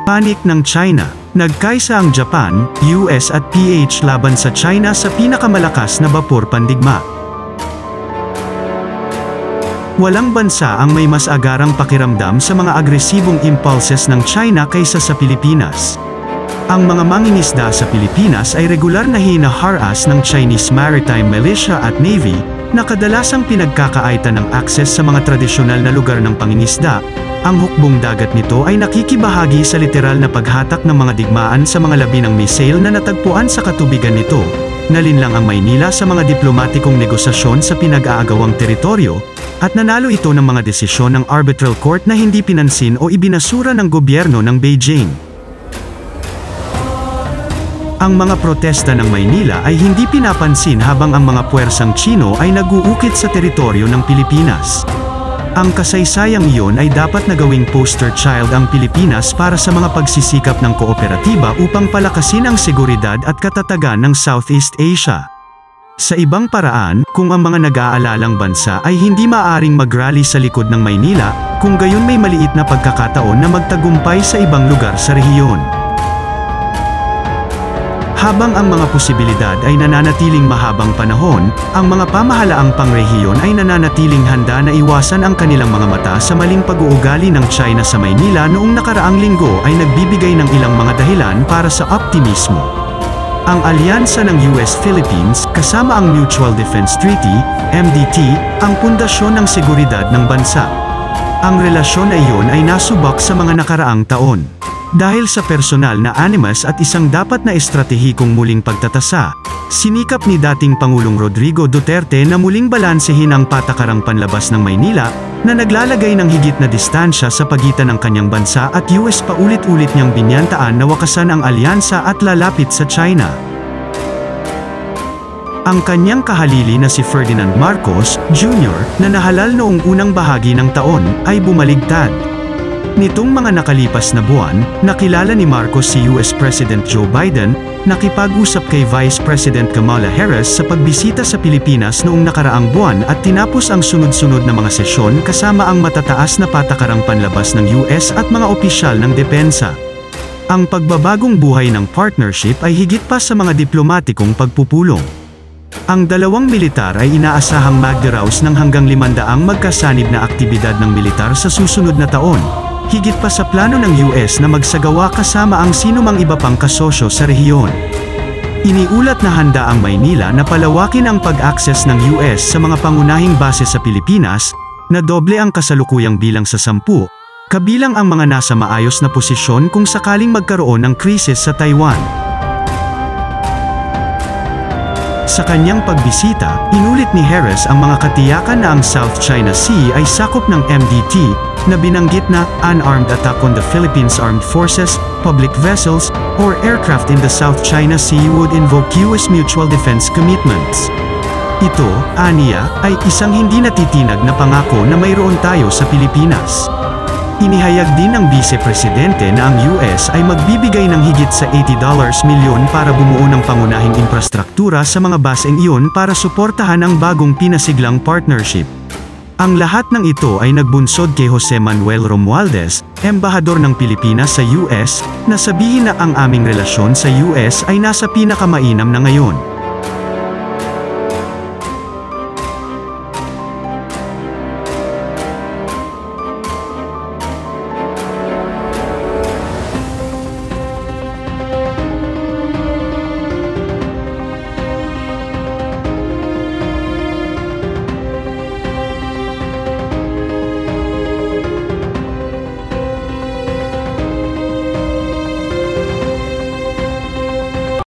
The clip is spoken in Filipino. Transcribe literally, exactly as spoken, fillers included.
Panik ng China. Nagkaisa ang Japan, U S at P H laban sa China sa pinakamalakas na bapor pandigma. Walang bansa ang may mas agarang pakiramdam sa mga agresibong impulses ng China kaysa sa Pilipinas. Ang mga mangingisda sa Pilipinas ay regular na hinaharas ng Chinese Maritime Militia at Navy, na kadalasang pinagkakaitan ng akses sa mga tradisyonal na lugar ng pangingisda. Ang hukbong dagat nito ay nakikibahagi sa literal na paghatak ng mga digmaan sa mga labi ng misail na natagpuan sa katubigan nito. Nalinlang ang Maynila sa mga diplomatikong negosasyon sa pinag-aagawang teritoryo, at nanalo ito ng mga desisyon ng arbitral court na hindi pinansin o ibinasura ng gobyerno ng Beijing. Ang mga protesta ng Maynila ay hindi pinapansin habang ang mga puwersang Chino ay nag-uukit sa teritoryo ng Pilipinas. Ang kasaysayang iyon ay dapat na gawing poster child ang Pilipinas para sa mga pagsisikap ng kooperatiba upang palakasin ang seguridad at katatagan ng Southeast Asia. Sa ibang paraan, kung ang mga nag-aalalang bansa ay hindi maaaring mag-rally sa likod ng Maynila, kung gayon may maliit na pagkakataon na magtagumpay sa ibang lugar sa rehiyon. Habang ang mga posibilidad ay nananatiling mahabang panahon, ang mga pamahalaang pangrehiyon ay nananatiling handa na iwasan ang kanilang mga mata sa maling pag-uugali ng China sa Maynila noong nakaraang linggo ay nagbibigay ng ilang mga dahilan para sa optimismo. Ang alyansa ng U S-Philippines, kasama ang Mutual Defense Treaty, M D T, ang pundasyon ng seguridad ng bansa. Ang relasyon na iyon ay nasubak sa mga nakaraang taon. Dahil sa personal na animus at isang dapat na estratehikong muling pagtatasa, sinikap ni dating Pangulong Rodrigo Duterte na muling balansehin ang patakarang panlabas ng Maynila, na naglalagay ng higit na distansya sa pagitan ng kanyang bansa at U S paulit-ulit niyang binyantaan na wakasan ang alyansa at lalapit sa China. Ang kanyang kahalili na si Ferdinand Marcos, Junior, na nahalal noong unang bahagi ng taon, ay bumaligtad. Nitong mga nakalipas na buwan, nakilala ni Marcos si U S President Joe Biden, nakipag-usap kay Vice President Kamala Harris sa pagbisita sa Pilipinas noong nakaraang buwan at tinapos ang sunod-sunod na mga sesyon kasama ang matataas na patakarang panlabas ng U S at mga opisyal ng depensa. Ang pagbabagong buhay ng partnership ay higit pa sa mga diplomatikong pagpupulong. Ang dalawang militar ay inaasahang magdaraos ng hanggang limandaang magkasanib na aktibidad ng militar sa susunod na taon, higit pa sa plano ng U S na magsagawa kasama ang sinumang iba pang kasosyo sa rehiyon. Iniulat na handa ang Maynila na palawakin ang pag-access ng U S sa mga pangunahing base sa Pilipinas, na doble ang kasalukuyang bilang sa sampu, kabilang ang mga nasa maayos na posisyon kung sakaling magkaroon ng krisis sa Taiwan. Sa kanyang pagbisita, inulit ni Harris ang mga katiyakan na ang South China Sea ay sakop ng M D T, na binanggit na unarmed attack on the Philippines Armed Forces, public vessels, or aircraft in the South China Sea would invoke U S mutual defense commitments. Ito, aniya, ay isang hindi natitinag na pangako na mayroon tayo sa Pilipinas. Inihayag din ng Vice Presidente na ang U S ay magbibigay ng higit sa eighty milyon para bumuo ng pangunahing infrastruktura sa mga baseng iyon para suportahan ang bagong pinasiglang partnership. Ang lahat ng ito ay nagbunsod kay Jose Manuel Romualdez, Embahador ng Pilipinas sa U S, na sabihin na ang aming relasyon sa U S ay nasa pinakamainam na ngayon.